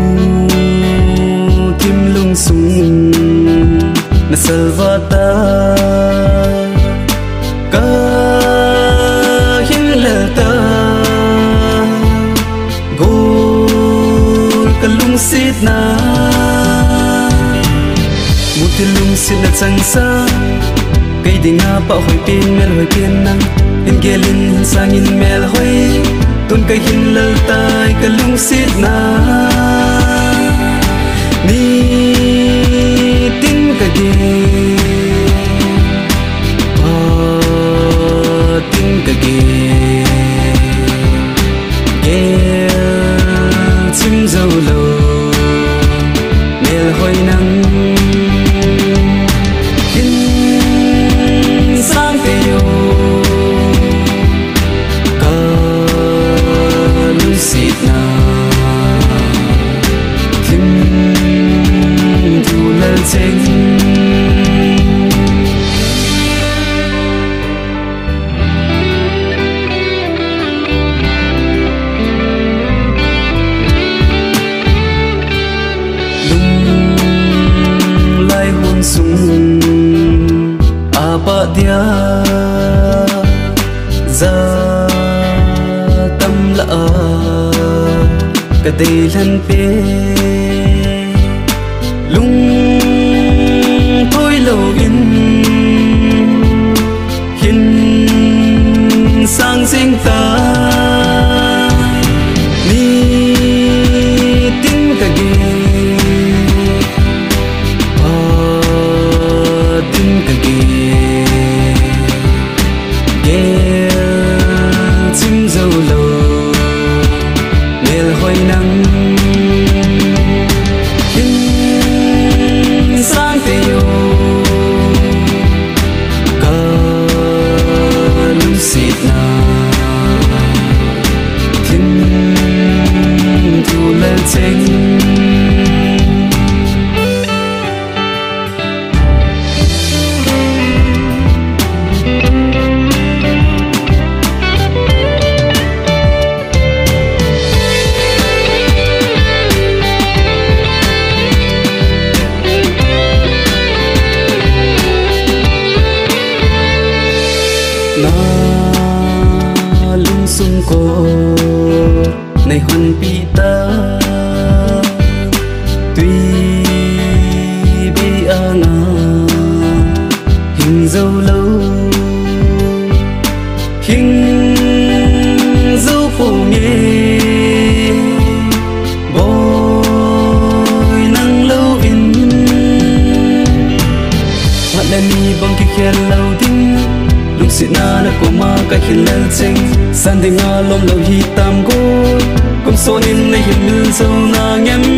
tim lung sung na salvata ka hin lata gol kalung sit na mutilung sit na changsa cây đi nga pa hoi pin mel hoi pin nang in gelin sang in mel hoi tôn cây hin lal tai kalung sit na ni tin ka ge pa tin ka ge chim dâu lâu mel hoi nang sung apa dia za tâm la ka dei lan pe lung thôi lâu in hin sang sinh ta ni tin ka ge chim dâu lâu mel hoi nắng hin sang teo ka lung sit na thiên thu lên chênh na lung sung ko nay hoan pi ta tuy bi anga hình dâu lâu hình dâu phù nghe bồi năng lâu in hoạt lên mi bông kia khen lâu tin lúc xịt na nó có ma cái khi lên chênh san đi nga lom lâu hi tam go công số nên này hiện mil sâu na nghe